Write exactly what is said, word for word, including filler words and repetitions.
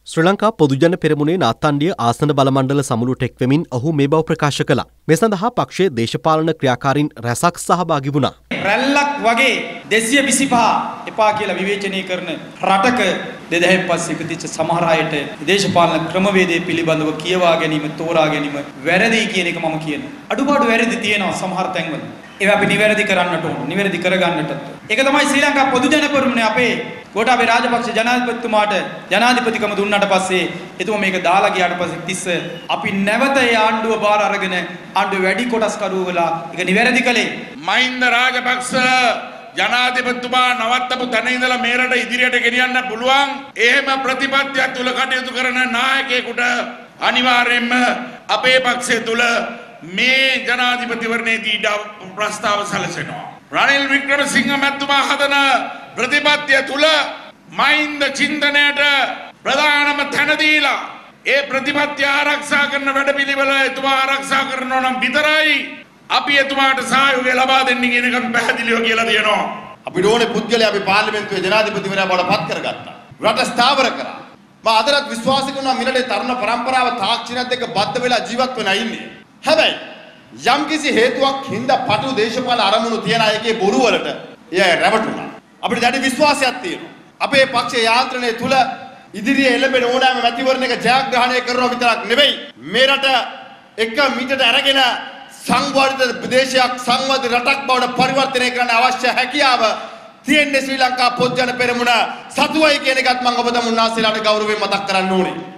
ශ්‍රී ලංකා පොදුජන පෙරමුණේ නාත්තණ්ඩිය ආසන බල මණ්ඩල සමුළුවට එක්වෙමින් ඔහු මේ බව ප්‍රකාශ කළා. මේ සඳහා පක්ෂයේ දේශපාලන ක්‍රියාකාරීන් රැසක් සහභාගී වුණා. රැල්ලක් වගේ දෙසිය විසිපහ එපා කියලා විවේචනය කරන රටක දෙදහයක් පස්සේ ඉපදිච්ච සමහර අයට දේශපාලන ක්‍රමවේදය පිළිබඳව කියවා ගැනීම, තෝරා ගැනීම වැරදි කියන එක මම කියනවා. අඩුපාඩු වැරදි තියෙනවා සමහර තැන්වල. ඒවා අපි නිවැරදි කරන්නට ඕන. නිවැරදි කරගන්නට. ඒක තමයි ශ්‍රී ලංකා පොදුජන පෙරමුණේ අපේ ගෝඨාභය රාජපක්ෂ ජනාධිපතිතුමාට ජනාධිපතිකම දුන්නාට පස්සේ එතුමා මේක දාලා ගියාට පස්සේ තිස්ස අපි නැවත ඒ ආණ්ඩුව බාර අරගෙන ආණ්ඩුව වැඩි කොටස් කරුව වෙලා ඒක නිවැරදි කළේ. මහින්ද රාජපක්ෂ ජනාධිපතිතුමා නවත්තපු තැන ඉඳලා මේ රට ඉදිරියට ගෙනියන්න පුළුවන්. එහෙම ප්‍රතිපත්තියක් තුල කටයුතු කරන නායකයෙකුට අනිවාර්යයෙන්ම අපේ පක්ෂය තුල මේ ජනාධිපතිවරණයේදී ප්‍රස්තාව සැලසෙනවා. රනිල් වික්‍රමසිංහ මැතිතුමා හදන ප්‍රතිපත්තිය තුල මහින්ද චින්තනයට ප්‍රධානම තැන දීලා ඒ ප්‍රතිපත්තිය ආරක්ෂා කරන වැඩපිළිවෙල එතුමා ආරක්ෂා කරනවා නම් විතරයි අපි එතුමාට සහයෝගය ලබා දෙන්නේ කියන එක පැහැදිලිව කියලා දෙනවා. අපිට ඕනේ පුද්ගලයා අපි පාර්ලිමේන්තුවේ ජනාධිපතිවරයා බවට පත් කරගත්තා. රට ස්ථාවර කරා. මම අදටත් විශ්වාස කරනවා මිලේ තරුණ පරම්පරාව තාක්ෂණයත් එක්ක බද්ධ වෙලා ජීවත් වෙනා ඉන්නේ. හැබැයි යම්කිසි හේතුවක් හින්දා පටු දේශපාලන අරමුණු තියන අයගේ බොරු වලට එය රැවටුණා. අපිට දැඩි විශ්වාසයක් තියෙනවා. අපේ පක්ෂයේ යාන්ත්‍රණය තුල ඉදිරියේ එළඹෙන ඕනෑම මැතිවරණයක ජයග්‍රහණය කරනවා විතරක් නෙවෙයි මේ රට එක මීටරට අරගෙන සංවර්ධිත ප්‍රදේශයක් සංවර්ධිත රටක් බවට පරිවර්තනය කරන්න අවශ්‍ය හැකියාව තියෙන්නේ ශ්‍රී ලංකා පොදුජන පෙරමුණ සතුවයි කියන එකත් මම ඔබ තමුන්නාසෙලාට ගෞරවයෙන් මතක් කරන්න ඕනේ.